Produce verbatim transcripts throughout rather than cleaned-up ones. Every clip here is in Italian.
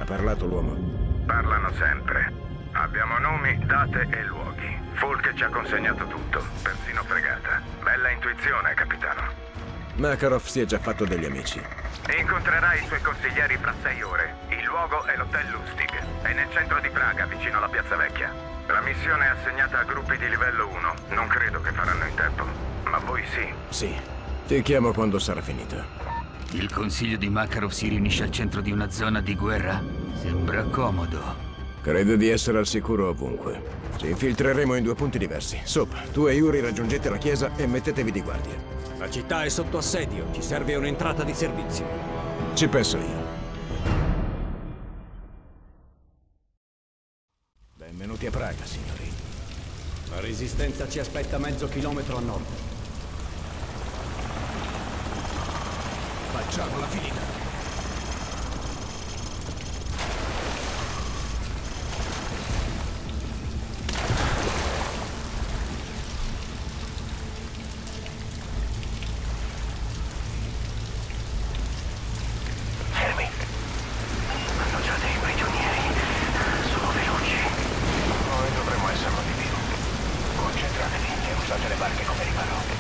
parlato l'uomo? Parlano sempre. Abbiamo nomi, date e luoghi. Falk ci ha consegnato tutto, persino fregata. Bella intuizione, capitano. Makarov si è già fatto degli amici. Incontrerai i suoi consiglieri fra sei ore. Il luogo è l'Hotel Lustig. È nel centro di Praga, vicino alla Piazza Vecchia. La missione è assegnata a gruppi di livello uno. Non credo che faranno in tempo. Ma voi sì. Sì. Ti chiamo quando sarà finita. Il consiglio di Makarov si riunisce al centro di una zona di guerra? Sembra comodo. Credo di essere al sicuro ovunque. Ci infiltreremo in due punti diversi. Sop, tu e Yuri raggiungete la chiesa e mettetevi di guardia. La città è sotto assedio. Ci serve un'entrata di servizio. Ci penso io. Benvenuti a Praga, signori. La resistenza ci aspetta mezzo chilometro a nord. Facciamo la finita. Fermi. Hanno già dei prigionieri. Sono veloci. Noi dovremmo esserlo di più. Concentratevi e usate le barche come riparo.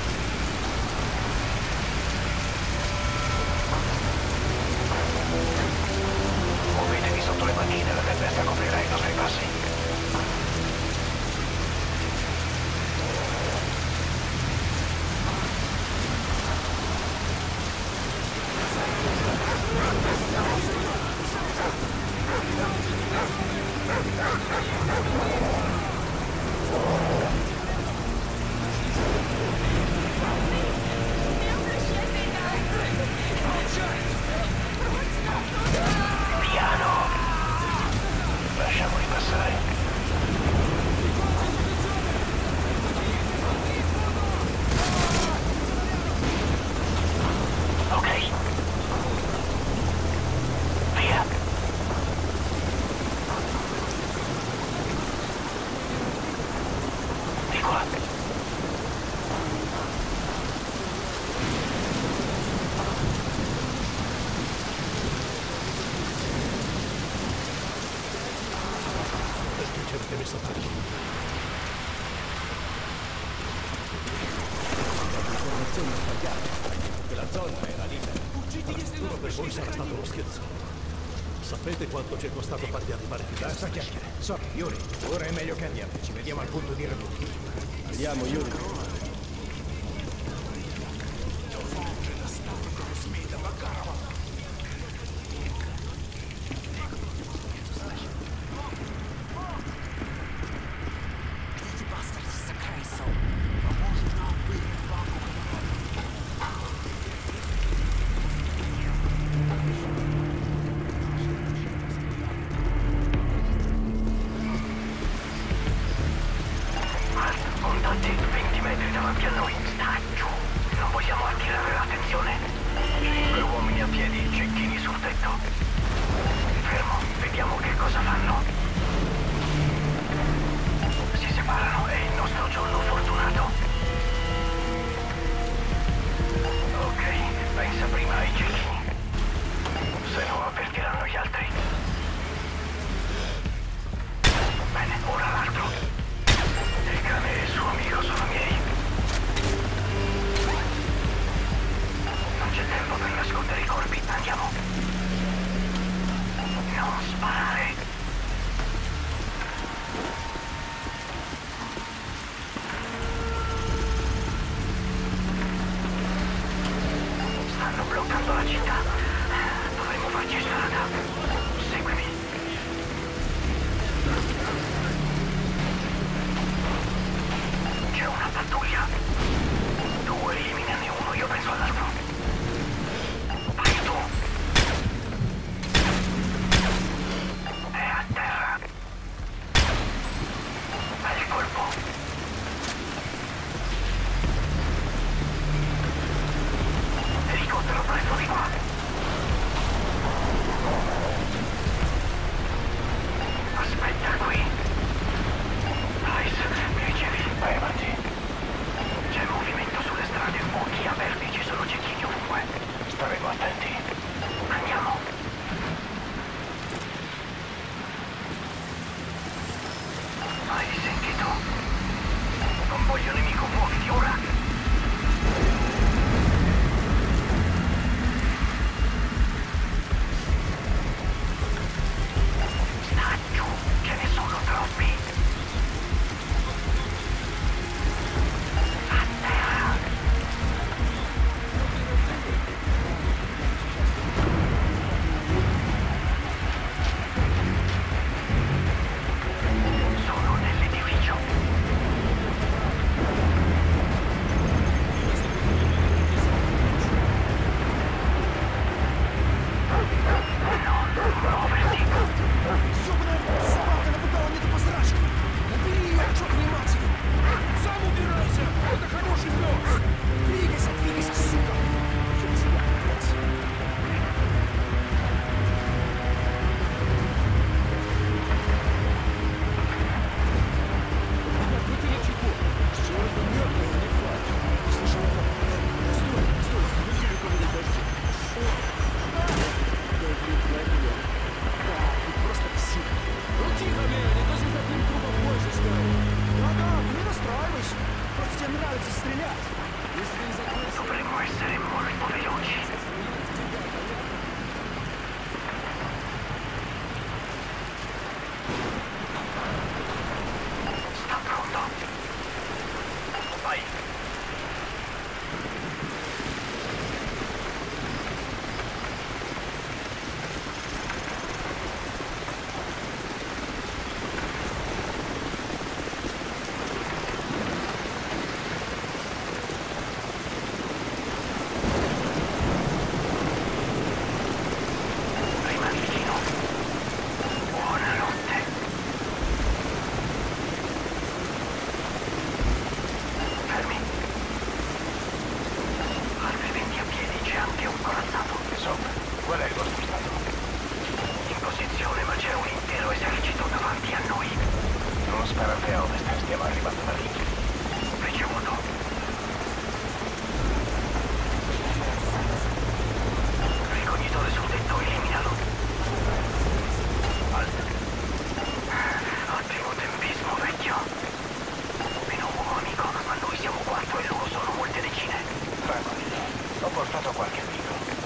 Muovetevi sotto le macchine, la tempesta coprirà i nostri passi. Piano. Lasciamoli passare. Ok. Via. Di qua. L'informazione è sbagliata. Che la zona era libera. Uno per voi sarà stato uno scherzo. Sapete quanto ci è costato farvi arrivare qui? Basta chiacchiere. So, Yuri, ora è meglio che andiamo. Ci vediamo al punto di radunio. Andiamo, Yuri. Contate venti metri davanti a noi. Sta giù. Non vogliamo attirare l'attenzione. Cinque uomini a piedi, cecchini sul tetto. Fermo, vediamo che cosa fanno. Si separano, è il nostro giorno fortunato. Ok, pensa prima ai cecchini. Se no avvertiranno gli altri. Bene, ora l'altro. Il cane e il suo amico sono miei. Non c'è tempo per nascondere i corpi, andiamo. Non sparare. Stanno bloccando la città. Dovremmo farci strada. Seguimi. C'è una pattuglia. Tu eliminane uno, io penso all'altro. Vai tu. Qual è il vostro stato? In posizione, ma c'è un intero esercito davanti a noi. Non sparate a ovest, stiamo arrivando da lì. Ricevuto. Ricognitore sul tetto, eliminalo. Alto. Ottimo tempismo, vecchio. Meno uomo amico, ma noi siamo quattro e loro sono molte decine. Tranquillo, ho portato qualche amico.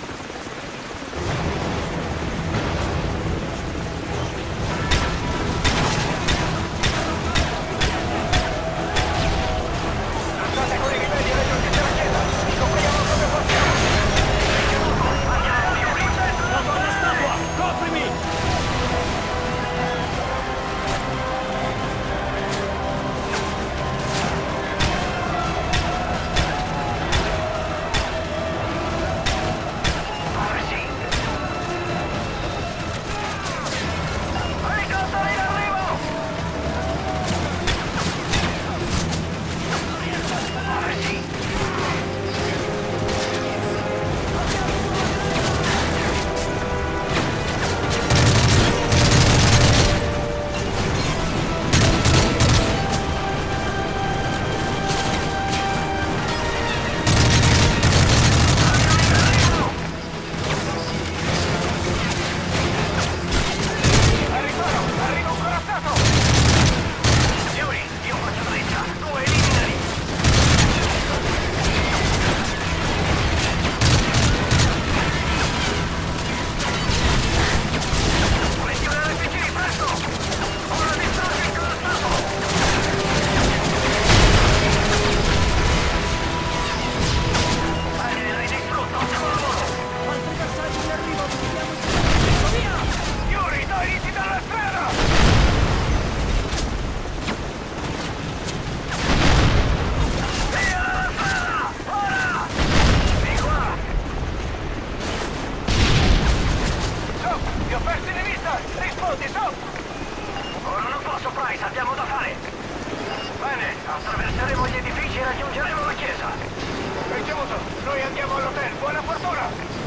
Attraverseremo gli edifici e raggiungeremo la chiesa. Ricevuto, noi andiamo all'hotel, buona fortuna!